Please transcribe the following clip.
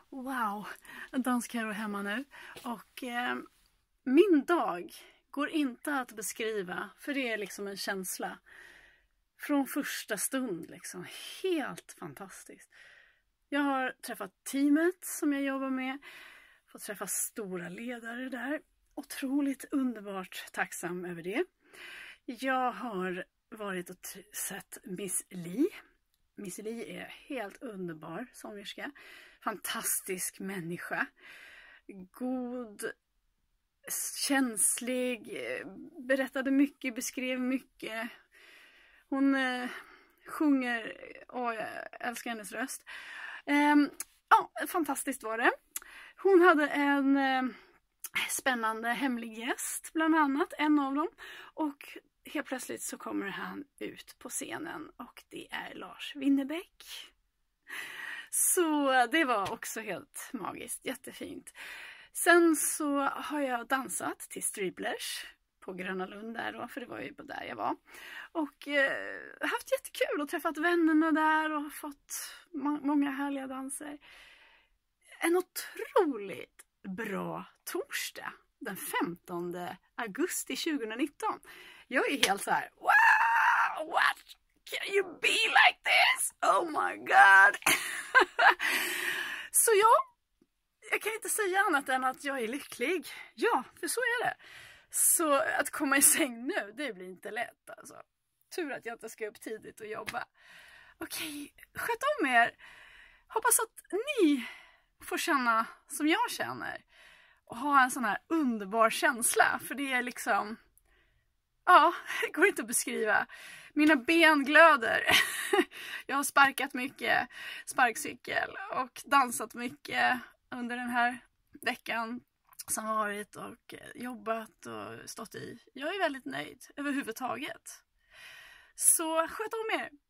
Wow, danskaro hemma nu. Och min dag går inte att beskriva, för det är liksom en känsla. Från första stund liksom, helt fantastiskt. Jag har träffat teamet som jag jobbar med. Fått träffa stora ledare där. Otroligt underbart tacksam över det. Jag har varit och sett Miss Li. Miss Li är helt underbar sångerska. Fantastisk människa. God, känslig, berättade mycket, beskrev mycket. Hon sjunger, jag älskar hennes röst. Fantastiskt var det. Hon hade en spännande hemlig gäst, bland annat, en av dem. Och helt plötsligt så kommer han ut på scenen och det är Lars Winnerbäck. Så det var också helt magiskt, jättefint. Sen så har jag dansat till Striplers på Gröna Lund där då, för det var ju där jag var. Och haft jättekul och träffat vännerna där och fått många härliga danser. En otroligt bra torsdag den 15 augusti 2019. Jag är helt så här: wow, what? Can you be like this? Oh my god. Så jag kan inte säga annat än att jag är lycklig. Ja, för så är det. Så att komma i säng nu, det blir inte lätt alltså. Tur att jag inte ska upp tidigt och jobba. Okej, sköt om er. Hoppas att ni får känna som jag känner. Och ha en sån här underbar känsla. För det är liksom, det går inte att beskriva. Mina ben glöder. Jag har sparkat mycket sparkcykel och dansat mycket under den här veckan som varit och jobbat och stått i. Jag är väldigt nöjd överhuvudtaget. Så sköt om er.